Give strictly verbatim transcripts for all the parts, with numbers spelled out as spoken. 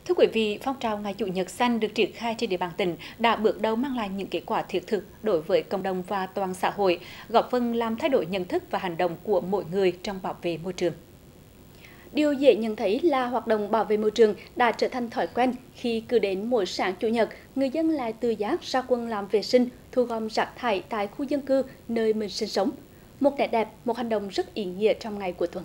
Thưa quý vị, phong trào Ngày Chủ nhật xanh được triển khai trên địa bàn tỉnh đã bước đầu mang lại những kết quả thiết thực đối với cộng đồng và toàn xã hội, góp phần làm thay đổi nhận thức và hành động của mỗi người trong bảo vệ môi trường. Điều dễ nhận thấy là hoạt động bảo vệ môi trường đã trở thành thói quen khi cứ đến mỗi sáng Chủ nhật, người dân lại tự giác ra quân làm vệ sinh, thu gom rác thải tại khu dân cư nơi mình sinh sống. Một nét đẹp, một hành động rất ý nghĩa trong ngày cuối tuần.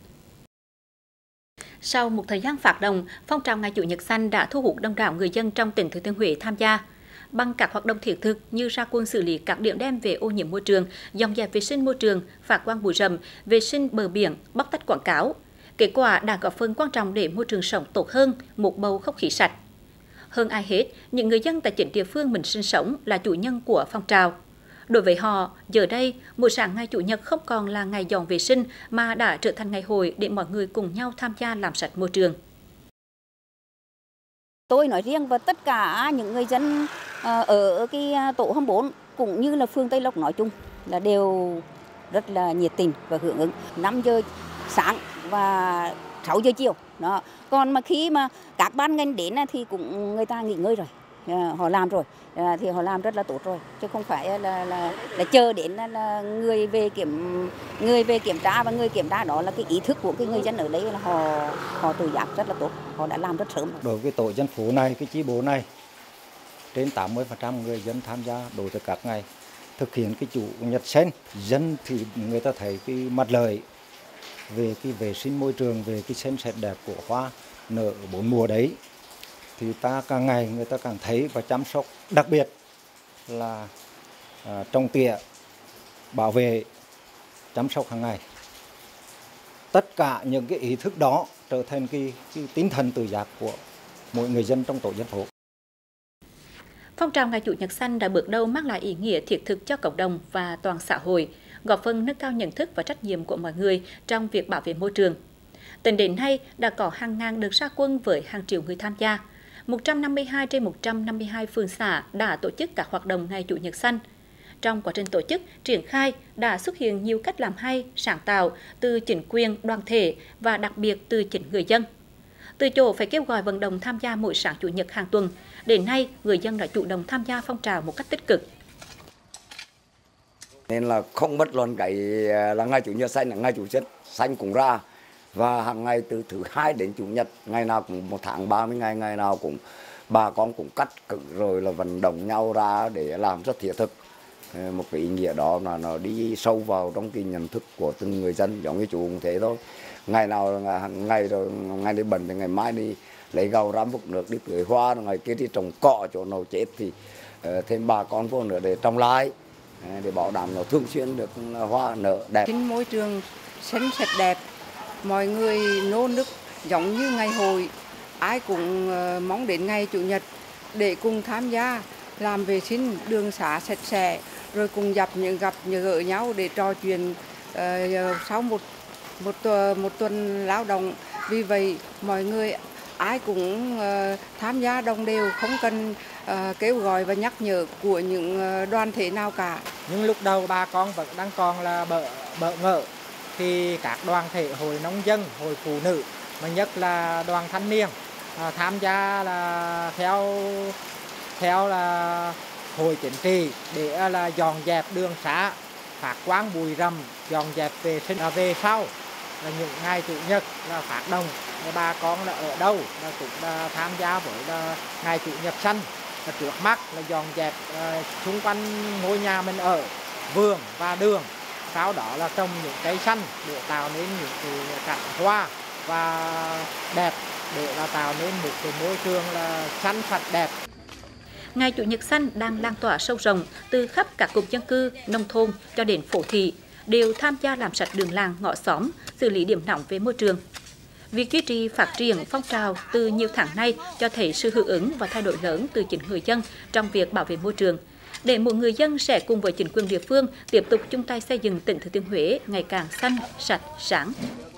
Sau một thời gian phát động, phong trào Ngày Chủ nhật xanh đã thu hút đông đảo người dân trong tỉnh Thừa Thiên Huế tham gia. Bằng các hoạt động thiết thực như ra quân xử lý các điểm đen về ô nhiễm môi trường, dọn dẹp vệ sinh môi trường, phát quang bụi rậm, vệ sinh bờ biển, bóc tách quảng cáo. Kết quả đã góp phần quan trọng để môi trường sống tốt hơn, một bầu không khí sạch. Hơn ai hết, những người dân tại chính địa phương mình sinh sống là chủ nhân của phong trào. Đối với họ, giờ đây, mỗi sáng Ngày Chủ nhật không còn là ngày dọn vệ sinh mà đã trở thành ngày hội để mọi người cùng nhau tham gia làm sạch môi trường. Tôi nói riêng và tất cả những người dân ở cái tổ hai mươi bốn cũng như là phường Tây Lộc nói chung là đều rất là nhiệt tình và hưởng ứng. năm giờ sáng và sáu giờ chiều. Đó. Còn mà khi mà các ban ngành đến thì cũng người ta nghỉ ngơi rồi. Họ làm rồi thì họ làm rất là tốt rồi, chứ không phải là là, là chờ đến là, là người về kiểm người về kiểm tra, và người kiểm tra đó là cái ý thức của cái người dân ở đây là họ họ tự giác rất là tốt, họ đã làm rất sớm. Đối với tổ dân phố này, cái chi bộ này, trên tám mươi phần trăm người dân tham gia đối với các ngày thực hiện cái Chủ nhật xanh. Dân thì người ta thấy cái mặt lợi về cái vệ sinh môi trường, về cái xanh sạch đẹp của hoa nở bốn mùa đấy, thì ta càng ngày người ta càng thấy và chăm sóc, đặc biệt là à, trồng tỉa, bảo vệ, chăm sóc hàng ngày. Tất cả những cái ý thức đó trở thành cái, cái tinh thần tự giác của mỗi người dân trong tổ dân phố. Phong trào Ngày Chủ nhật xanh đã bước đầu mang lại ý nghĩa thiết thực cho cộng đồng và toàn xã hội, góp phần nâng cao nhận thức và trách nhiệm của mọi người trong việc bảo vệ môi trường. Tính đến nay đã có hàng ngàn đợt ra quân với hàng triệu người tham gia. một trăm năm mươi hai trên một trăm năm mươi hai phường xã đã tổ chức các hoạt động Ngày Chủ nhật xanh. Trong quá trình tổ chức, triển khai đã xuất hiện nhiều cách làm hay, sáng tạo từ chính quyền, đoàn thể và đặc biệt từ chính người dân. Từ chỗ phải kêu gọi vận động tham gia mỗi sáng Chủ nhật hàng tuần, đến nay người dân đã chủ động tham gia phong trào một cách tích cực. Nên là không bất luận cái là Ngày Chủ nhật xanh là Ngày Chủ nhật xanh cũng ra. Và hàng ngày từ thứ hai đến Chủ nhật, ngày nào cũng một tháng ba mươi ngày, ngày nào cũng bà con cũng cắt cử rồi là vận động nhau ra để làm rất thiết thực. Một cái ý nghĩa đó là nó đi sâu vào trong cái nhận thức của từng người dân, giống như chú cũng thế thôi. Ngày nào hàng ngày rồi, ngày đi bẩn thì ngày mai đi lấy gạo răm vục nước đi tưới hoa, ngày kia đi trồng cọ chỗ nào chết thì thêm bà con vô nữa để trồng lại, để bảo đảm nó thường xuyên được hoa nở đẹp. Trên môi trường xanh sạch đẹp, mọi người nô nức giống như ngày hội, ai cũng mong đến ngày Chủ nhật để cùng tham gia làm vệ sinh đường xá sạch sẽ, rồi cùng gặp những gặp những gỡ nhau để trò chuyện uh, sau một một một tuần lao động. Vì vậy mọi người ai cũng uh, tham gia đồng đều, không cần uh, kêu gọi và nhắc nhở của những uh, đoàn thể nào cả. Nhưng lúc đầu bà con vẫn đang còn là bỡ bỡ ngỡ, thì các đoàn thể hội nông dân, hội phụ nữ mà nhất là đoàn thanh niên à, tham gia là theo theo là hội chính trị để là dọn dẹp đường xá, phát quang bụi rậm, dọn dẹp vệ sinh. À, về sau là những ngày Chủ nhật là phát động bà con là ở đâu là cũng là tham gia với là Ngày Chủ nhật xanh. Là trước mắt là dọn dẹp uh, xung quanh ngôi nhà mình ở, vườn và đường. Sau đó là trồng những cây xanh để tạo nên những cái cảnh hoa và đẹp, để là tạo nên một cái môi trường là xanh sạch đẹp. Ngày Chủ nhật xanh đang lan tỏa sâu rộng từ khắp các cụm dân cư, nông thôn cho đến phố thị, đều tham gia làm sạch đường làng, ngõ xóm, xử lý điểm nóng về môi trường. Việc duy trì phát triển phong trào từ nhiều tháng nay cho thấy sự hưởng ứng và thay đổi lớn từ chính người dân trong việc bảo vệ môi trường, để mỗi người dân sẽ cùng với chính quyền địa phương tiếp tục chung tay xây dựng tỉnh Thừa Thiên Huế ngày càng xanh, sạch, sáng.